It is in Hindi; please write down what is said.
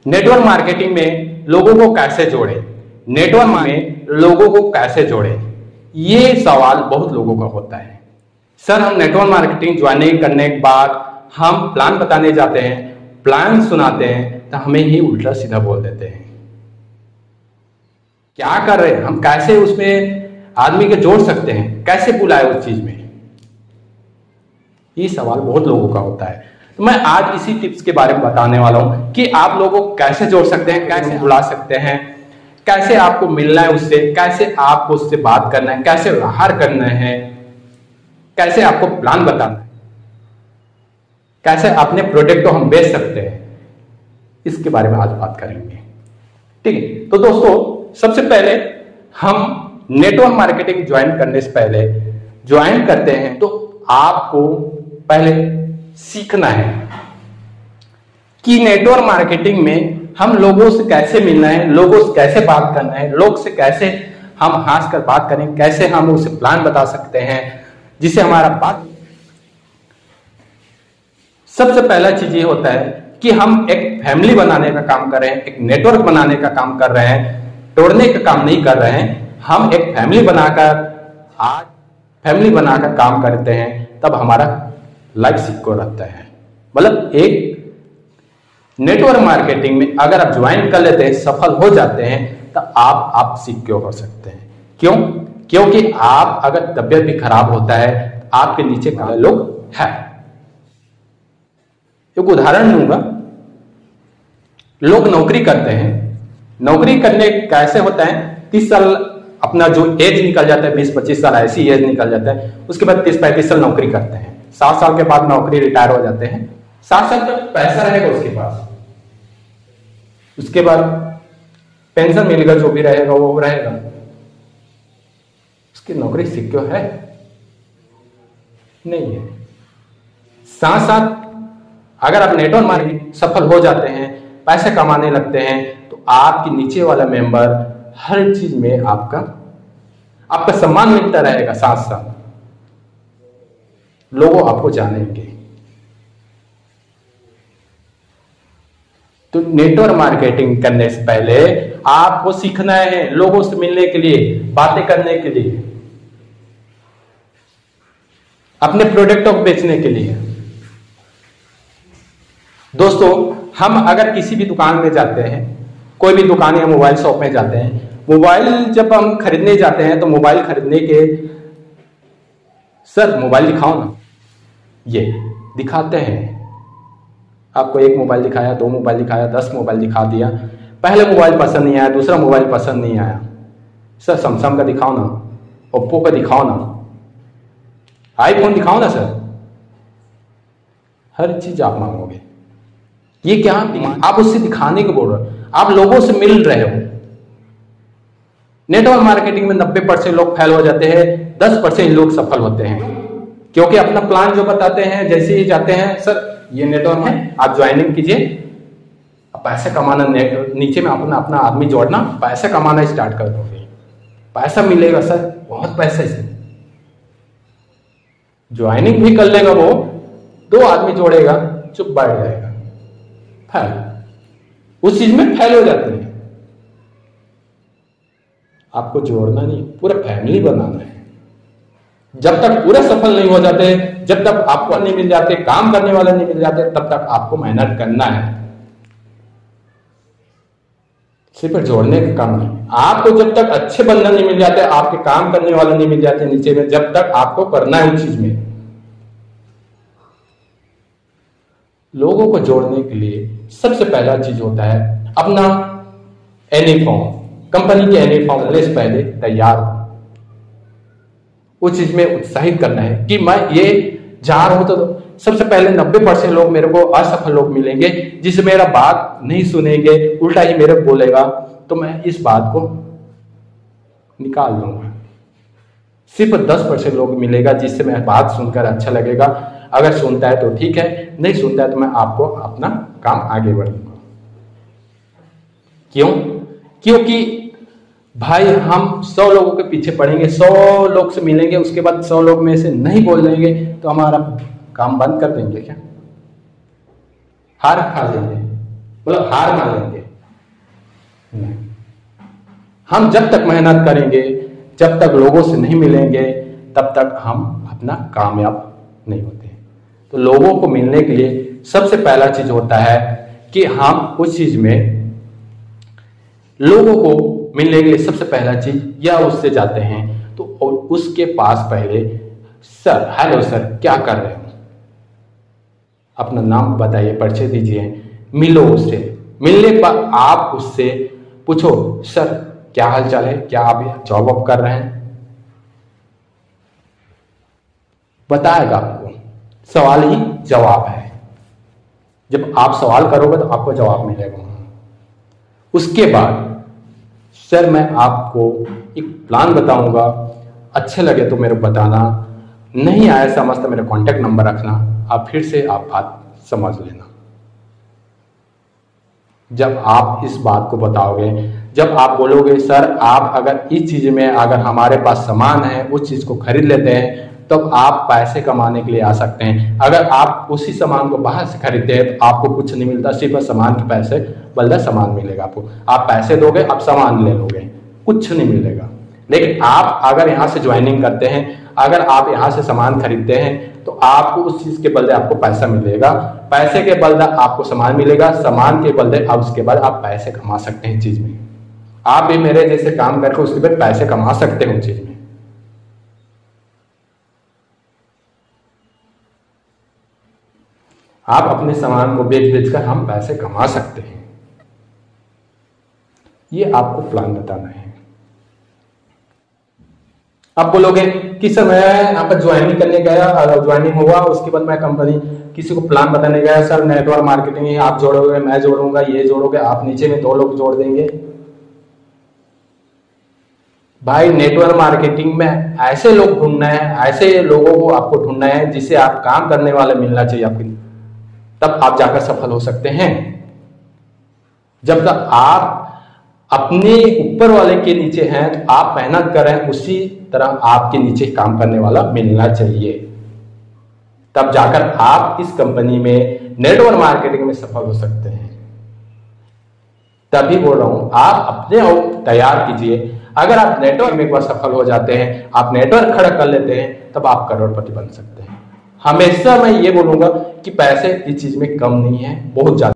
नेटवर्क मार्केटिंग में लोगों को कैसे जोड़े, नेटवर्क में लोगों को कैसे जोड़े, ये सवाल बहुत लोगों का होता है। सर हम नेटवर्क मार्केटिंग ज्वाइन करने के बाद हम प्लान बताने जाते हैं, प्लान सुनाते हैं तो हमें ही उल्टा सीधा बोल देते हैं। क्या कर रहे हैं हम, कैसे उसमें आदमी को जोड़ सकते हैं, कैसे बुलाए उस चीज में, ये सवाल बहुत लोगों का होता है। तो मैं आज इसी टिप्स के बारे में बताने वाला हूं कि आप लोगों को कैसे जोड़ सकते हैं, कैसे बुला सकते हैं, कैसे आपको मिलना है उससे, कैसे आपको उससे बात करना है, कैसे व्यवहार करना है, कैसे आपको प्लान बताना है, कैसे अपने प्रोडक्ट को हम बेच सकते हैं, इसके बारे में आज बात करेंगे। ठीक है, तो दोस्तों सबसे पहले हम नेटवर्क मार्केटिंग ज्वाइन करने से पहले ज्वाइन करते हैं तो आपको पहले सीखना है कि नेटवर्क मार्केटिंग में हम लोगों से कैसे मिलना है, लोगों से कैसे बात करना है, लोग से कैसे हम हंस कर बात करें, कैसे हम उसे प्लान बता सकते हैं जिससे हमारा बात। सबसे पहला चीज ये होता है कि हम एक फैमिली बनाने का काम कर रहे हैं, एक नेटवर्क बनाने का काम कर रहे हैं, तोड़ने का काम नहीं कर रहे हैं। हम एक फैमिली बनाकर काम करते हैं, तब हमारा लाइफ सिक्योर रहता है। मतलब एक नेटवर्क मार्केटिंग में अगर आप ज्वाइन कर लेते हैं, सफल हो जाते हैं, तो आप सिक्योर हो सकते हैं। क्यों? क्योंकि आप अगर तबियत भी खराब होता है, आपके नीचे काले लोग हैं। एक उदाहरण दूंगा, लोग नौकरी करते हैं, नौकरी करने कैसे होता है, 30 साल अपना जो एज निकल जाता है, 20-25 साल ऐसी एज निकल जाता है, उसके बाद 30-35 साल नौकरी करते हैं, 7 साल के बाद नौकरी रिटायर हो जाते हैं, 7 साल तक पैसा रहेगा उसके पास, उसके बाद पेंशन मिलेगा, जो भी रहेगा वो रहेगा, उसकी नौकरी सिक्योर है नहीं है। साथ साथ अगर आप नेटवर्क मार्केटिंग सफल हो जाते हैं, पैसे कमाने लगते हैं, तो आपके नीचे वाला मेंबर हर चीज में आपका सम्मान मिलता रहेगा, साथ साथ लोग आपको जानेंगे। तो नेटवर्क मार्केटिंग करने से पहले आपको सीखना है लोगों से मिलने के लिए, बातें करने के लिए, अपने प्रोडक्टों को बेचने के लिए। दोस्तों हम अगर किसी भी दुकान में जाते हैं, कोई भी दुकान या मोबाइल शॉप में जाते हैं, मोबाइल जब हम खरीदने जाते हैं तो मोबाइल खरीदने के, सर मोबाइल दिखाओ ना, ये दिखाते हैं। आपको एक मोबाइल दिखाया, 2 मोबाइल दिखाया, 10 मोबाइल दिखा दिया, पहले मोबाइल पसंद नहीं आया, दूसरा मोबाइल पसंद नहीं आया, सर सैमसंग का दिखाओ ना, ओप्पो का दिखाओ ना, आईफोन दिखाओ ना सर, हर चीज आप मांगोगे। ये क्या आप उससे दिखाने को बोल रहे हो, आप लोगों से मिल रहे हो। नेटवर्क मार्केटिंग में 90% लोग फेल हो जाते हैं, 10% लोग सफल होते हैं, क्योंकि अपना प्लान जो बताते हैं, जैसे ही जाते हैं, सर ये नेटवर्क है, आप ज्वाइनिंग कीजिए, पैसे कमाना, नीचे में अपना आदमी जोड़ना, पैसे कमाना स्टार्ट कर दोगे, पैसा मिलेगा सर, बहुत पैसे से ज्वाइनिंग भी कर लेगा वो, 2 आदमी जोड़ेगा, चुप बैठ जाएगा, फेल, उस चीज में फेल हो जाते हैं। आपको जोड़ना नहीं, पूरा फैमिली बनाना है। जब तक पूरे सफल नहीं हो जाते, जब तक आपको नहीं मिल जाते, काम करने वाले नहीं मिल जाते, तब तक आपको मेहनत करना है। सिर्फ जोड़ने का काम नहीं, आपको जब तक अच्छे बंधन नहीं मिल जाते, आपके काम करने वाले नहीं मिल जाते नीचे में, जब तक आपको करना है उस चीज में। लोगों को जोड़ने के लिए सबसे पहला चीज होता है अपना एनी फॉर्म, कंपनी के एनी फॉर्म से पहले तैयार हो, उस चीज में उत्साहित करना है कि मैं ये जा रहा हूं। तो सबसे पहले 90% लोग मेरे को असफल लोग मिलेंगे, जिसे मेरा बात नहीं सुनेंगे, उल्टा ही मेरे को बोलेगा, तो मैं इस बात को निकाल लूंगा। सिर्फ 10% लोग मिलेगा जिससे मैं बात सुनकर अच्छा लगेगा, अगर सुनता है तो ठीक है, नहीं सुनता है तो मैं आपको अपना काम आगे बढ़ूंगा। क्यों? क्योंकि भाई हम 100 लोगों के पीछे पड़ेंगे, 100 लोग से मिलेंगे, उसके बाद 100 लोग में से नहीं बोल देंगे तो हमारा काम बंद कर देंगे क्या? हार खा लेंगे। मतलब हार मान लेंगे? नहीं। हम जब तक मेहनत करेंगे, जब तक लोगों से नहीं मिलेंगे, तब तक हम अपना कामयाब नहीं होते। तो लोगों को मिलने के लिए सबसे पहला चीज होता है कि हम उस चीज में लोगों को मिलने के लिए सबसे पहला चीज या उससे जाते हैं तो और उसके पास पहले सर, हेलो सर, क्या कर रहे हो, अपना नाम बताइए, परिचय दीजिए, मिलो उससे। मिलने के बाद आप उससे पूछो, सर क्या हाल चाल है, क्या आप जॉब वॉब कर रहे हैं, बताएगा आपको। सवाल ही जवाब है। जब आप सवाल करोगे तो आपको जवाब मिलेगा। उसके बाद सर मैं आपको एक प्लान बताऊंगा, अच्छे लगे तो मेरे को बताना, नहीं आया समझ तो मेरा कांटेक्ट नंबर रखना, आप फिर से आप बात समझ लेना। जब आप इस बात को बताओगे, जब आप बोलोगे सर आप अगर इस चीज में अगर हमारे पास सामान है उस चीज को खरीद लेते हैं तब तो आप पैसे कमाने के लिए आ सकते हैं। अगर आप उसी सामान को बाहर से खरीदते हैं तो आपको कुछ नहीं मिलता, सिर्फ सामान के पैसे बल्कि सामान मिलेगा आपको। आप पैसे दोगे, आप सामान ले लोगे, कुछ नहीं मिलेगा। लेकिन आप अगर यहाँ से ज्वाइनिंग करते हैं, अगर आप यहाँ से सामान खरीदते हैं तो आपको उस चीज के बदले आपको पैसा मिलेगा, पैसे के बदले आपको सामान मिलेगा, सामान के बदले आप उसके बाद आप पैसे कमा सकते हैं चीज में। आप भी मेरे जैसे काम करके उसके बाद पैसे कमा सकते हैं उस चीज में। आप अपने सामान को बेच बेचकर हम पैसे कमा सकते हैं। ये आपको प्लान बताना है। आप बोलोगे कि सर मैं यहाँ पर ज्वाइनिंग करने गया, ज्वाइनिंग हुआ उसके बाद मैं कंपनी किसी को प्लान बताने गया, सर नेटवर्क मार्केटिंग है, आप जोड़ोगे, मैं जोड़ूंगा, ये जोड़ोगे, आप नीचे में 2 लोग जोड़ देंगे। भाई नेटवर्क मार्केटिंग में ऐसे लोग ढूंढना है, ऐसे लोगों को आपको ढूंढना है जिससे आप काम करने वाले मिलना चाहिए आपको, तब आप जाकर सफल हो सकते हैं। जब तक आप अपने ऊपर वाले के नीचे हैं तो आप मेहनत कर रहे हैं, उसी तरह आपके नीचे काम करने वाला मिलना चाहिए, तब जाकर आप इस कंपनी में नेटवर्क मार्केटिंग में सफल हो सकते हैं। तभी बोल रहा हूं आप अपने आप तैयार कीजिए। अगर आप नेटवर्क में एक बार सफल हो जाते हैं, आप नेटवर्क खड़ा कर लेते हैं, तब आप करोड़पति बन सकते हैं। हमेशा मैं ये बोलूंगा कि पैसे इस चीज में कम नहीं है, बहुत ज्यादा